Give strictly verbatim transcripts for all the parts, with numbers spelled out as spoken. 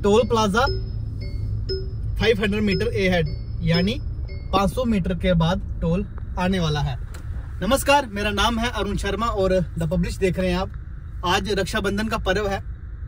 Toll plaza पाँच सौ metre ahead, यानी पाँच सौ मीटर के बाद टोल आने वाला है। नमस्कार, मेरा नाम है अरुण शर्मा और द पब्लिश देख रहे हैं आप। आज रक्षाबंधन का पर्व है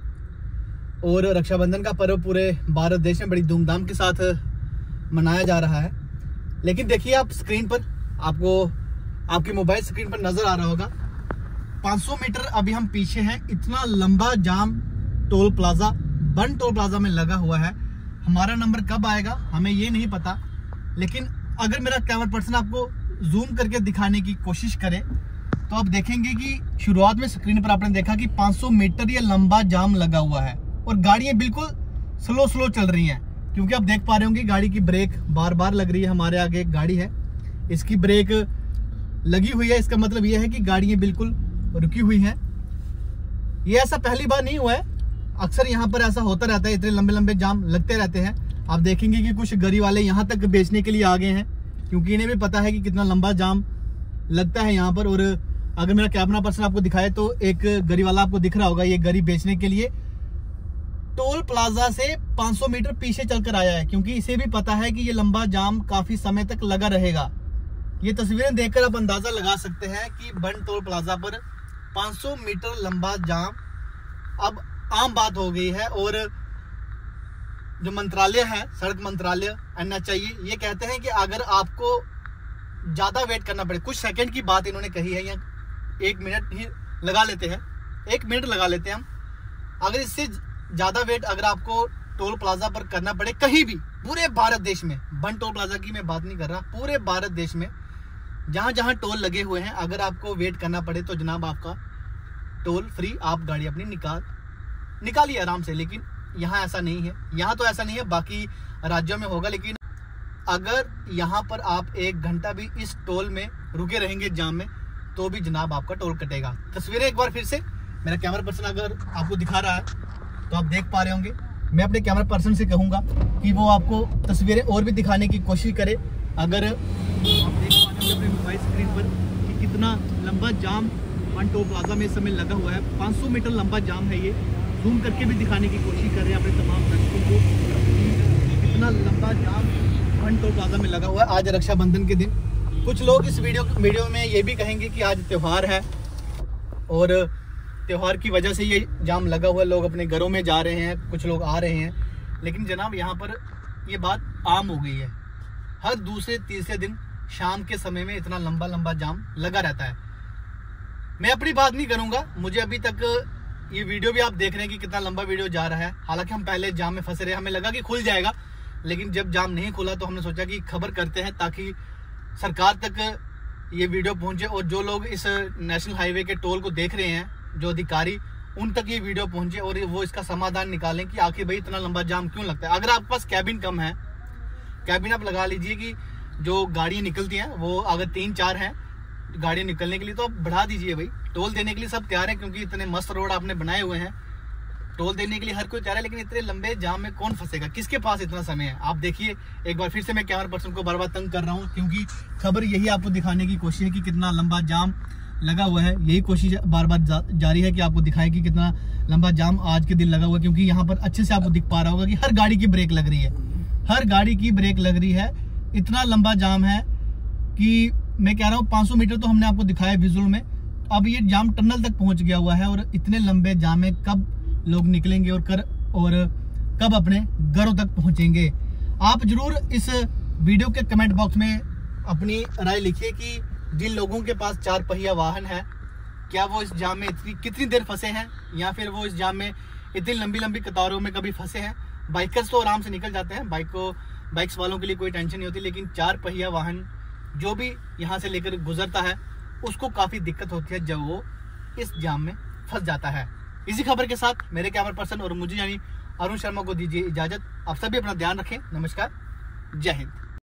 और रक्षाबंधन का पर्व पूरे भारत देश में बड़ी धूमधाम के साथ मनाया जा रहा है। लेकिन देखिए, आप स्क्रीन पर, आपको आपके मोबाइल स्क्रीन पर नजर आ रहा होगा, पाँच सौ मीटर अभी हम पीछे हैं। इतना लंबा जाम टोल प्लाजा, बन टोल प्लाजा में लगा हुआ है। हमारा नंबर कब आएगा हमें ये नहीं पता, लेकिन अगर मेरा कैमरा पर्सन आपको जूम करके दिखाने की कोशिश करे तो आप देखेंगे कि शुरुआत में स्क्रीन पर आपने देखा कि पाँच सौ मीटर ये लंबा जाम लगा हुआ है और गाड़ियां बिल्कुल स्लो स्लो चल रही हैं, क्योंकि आप देख पा रहे होंगे गाड़ी की ब्रेक बार बार लग रही है। हमारे आगे एक गाड़ी है, इसकी ब्रेक लगी हुई है, इसका मतलब यह है कि गाड़ियां बिल्कुल रुकी हुई हैं। ये ऐसा पहली बार नहीं हुआ है, अक्सर यहाँ पर ऐसा होता रहता है, इतने लंबे लंबे जाम लगते रहते हैं। आप देखेंगे कि कुछ गरी वाले यहाँ तक बेचने के लिए आ गए हैं, क्योंकि इन्हें भी पता है कि कितना लंबा जाम लगता है यहाँ पर। और अगर मेरा कैमरा पर्सन आपको दिखाए तो एक गरी वाला आपको दिख रहा होगा, ये गरी बेचने के लिए टोल प्लाजा से पाँच सौ मीटर पीछे चलकर आया है, क्योंकि इसे भी पता है कि ये लंबा जाम काफी समय तक लगा रहेगा। ये तस्वीरें देखकर आप अंदाजा लगा सकते हैं कि बन टोल प्लाजा पर पाँच सौ मीटर लंबा जाम अब आम बात हो गई है। और जो मंत्रालय है, सड़क मंत्रालय, एन एच ए आई, ये कहते हैं कि अगर आपको ज्यादा वेट करना पड़े, कुछ सेकंड की बात इन्होंने कही है, या एक मिनट ही लगा लेते हैं, एक मिनट लगा लेते हैं हम, अगर इससे ज्यादा वेट अगर आपको टोल प्लाजा पर करना पड़े कहीं भी पूरे भारत देश में, बन टोल प्लाजा की मैं बात नहीं कर रहा, पूरे भारत देश में जहां जहां टोल लगे हुए हैं, अगर आपको वेट करना पड़े तो जनाब आपका टोल फ्री, आप गाड़ी अपनी निकाल निकालिए आराम से। लेकिन यहाँ ऐसा नहीं है, यहाँ तो ऐसा नहीं है, बाकी राज्यों में होगा। लेकिन अगर यहाँ पर आप एक घंटा भी इस टोल में रुके रहेंगे जाम में, तो भी जनाब आपका टोल कटेगा। तस्वीरें एक बार फिर से मेरा कैमरा पर्सन अगर आपको दिखा रहा है तो आप देख पा रहे होंगे। मैं अपने कैमरा पर्सन से कहूँगा कि वो आपको तस्वीरें और भी दिखाने की कोशिश करे। अगर आप देख पा रहे होंगे अपने मोबाइल स्क्रीन पर कि कितना लंबा जाम बन टोल प्लाजा में इस समय लगा हुआ है, पाँच सौ मीटर लंबा जाम है। ये जूम करके भी दिखाने की कोशिश कर रहे हैं अपने तमाम दर्शकों को कि कितना लंबा जाम बन टोल प्लाजा में लगा हुआ है आज रक्षाबंधन के दिन। कुछ लोग इस वीडियो वीडियो में ये भी कहेंगे कि आज त्यौहार है और त्यौहार की वजह से ये जाम लगा हुआ है, लोग अपने घरों में जा रहे हैं, कुछ लोग आ रहे हैं। लेकिन जनाब यहाँ पर ये बात आम हो गई है, हर दूसरे तीसरे दिन शाम के समय में इतना लंबा लंबा जाम लगा रहता है। मैं अपनी बात नहीं करूंगा, मुझे अभी तक ये वीडियो भी आप देख रहे हैं कि कितना लंबा वीडियो जा रहा है। हालांकि हम पहले जाम में फंसे रहे, हमें लगा कि खुल जाएगा, लेकिन जब जाम नहीं खुला तो हमने सोचा कि खबर करते हैं ताकि सरकार तक ये वीडियो पहुंचे और जो लोग इस नेशनल हाईवे के टोल को देख रहे हैं, जो अधिकारी, उन तक ये वीडियो पहुंचे और वो इसका समाधान निकालें कि आखिर भाई इतना लंबा जाम क्यों लगता है। अगर आपके पास कैबिन कम है, कैबिन आप लगा लीजिए कि जो गाड़ियां निकलती हैं वो अगर तीन चार हैं गाड़ियां निकलने के लिए, तो आप बढ़ा दीजिए भाई। टोल देने के लिए सब तैयार है, क्योंकि इतने मस्त रोड आपने बनाए हुए हैं, टोल देने के लिए हर कोई तैयार है। लेकिन इतने लंबे जाम में कौन फंसेगा, किसके पास इतना समय है? आप देखिए, एक बार फिर से मैं कैमरा पर्सन को बार बार तंग कर रहा हूँ, क्योंकि खबर यही आपको दिखाने की कोशिश है कि कितना लंबा जाम लगा हुआ है। यही कोशिश बार बार जा, जारी है कि आपको दिखाए कि कितना लंबा जाम आज के दिन लगा हुआ है। क्योंकि यहाँ पर अच्छे से आपको दिख पा रहा होगा कि हर गाड़ी की ब्रेक लग रही है, हर गाड़ी की ब्रेक लग रही है। इतना लंबा जाम है कि मैं कह रहा हूँ पाँच सौ मीटर तो हमने आपको दिखाया विजुअल में, अब ये जाम टनल तक पहुंच गया हुआ है। और इतने लंबे जाम में कब लोग निकलेंगे और कर और कब अपने घरों तक पहुंचेंगे? आप जरूर इस वीडियो के कमेंट बॉक्स में अपनी राय लिखिए कि जिन लोगों के पास चार पहिया वाहन है, क्या वो इस जाम में इतनी कितनी देर फंसे हैं, या फिर वो इस जाम में इतनी लंबी लंबी कतारों में कभी फंसे हैं। बाइकर्स तो आराम से निकल जाते हैं, बाइक को बाइक्स वालों के लिए कोई टेंशन नहीं होती, लेकिन चार पहिया वाहन जो भी यहाँ से लेकर गुजरता है उसको काफी दिक्कत होती है जब वो इस जाम में फंस जाता है। इसी खबर के साथ मेरे कैमरा पर्सन और मुझे यानी अरुण शर्मा को दीजिए इजाजत। आप सभी अपना ध्यान रखें। नमस्कार, जय हिंद।